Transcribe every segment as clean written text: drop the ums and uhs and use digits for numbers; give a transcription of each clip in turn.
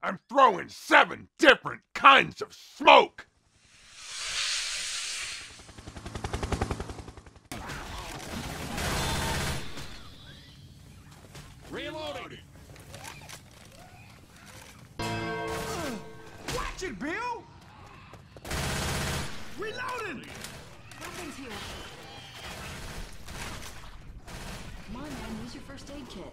I'm throwing 7 different kinds of smoke! Reloading! Watch it, Bill! Reloading! Weapons here. Come on, man, use your first aid kit.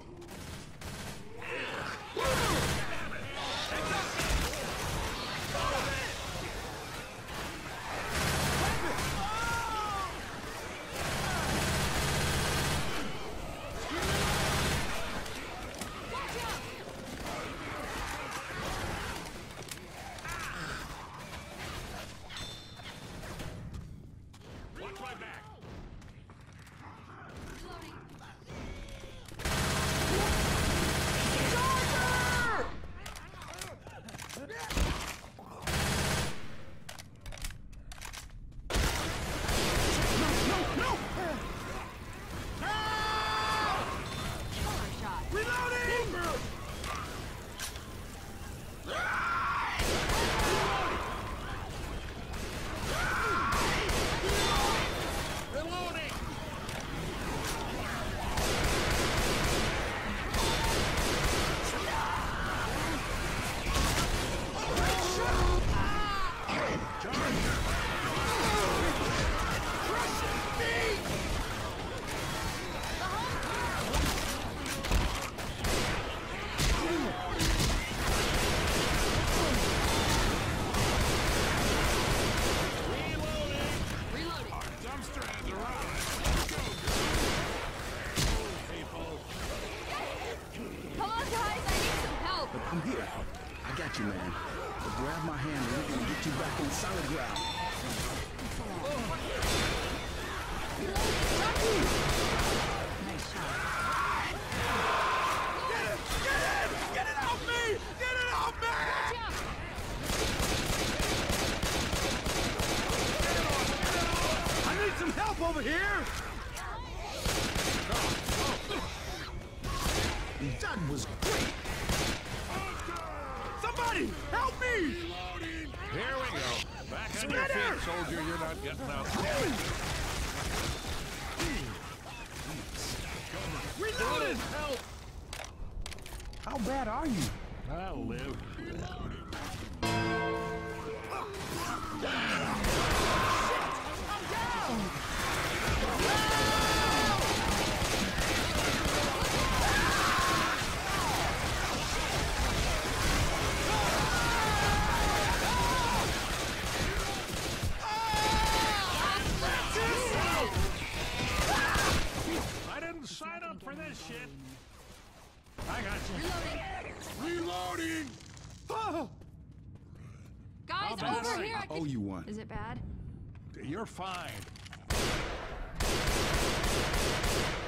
I'm here. I got you, man. But grab my hand and we're gonna get you back on solid ground. Nice shot. Get it! Get it! Get it off me! Get it off me! I need some help over here! That was great! Somebody, help me! Here we go. Back on your feet, soldier. You're not getting out. Reloaded! Help! How bad are you? I'll live. Sign up for this shit. I got you. Reloading! Oh, Guys, bad over are here! I owe you one. Is it bad? You're fine.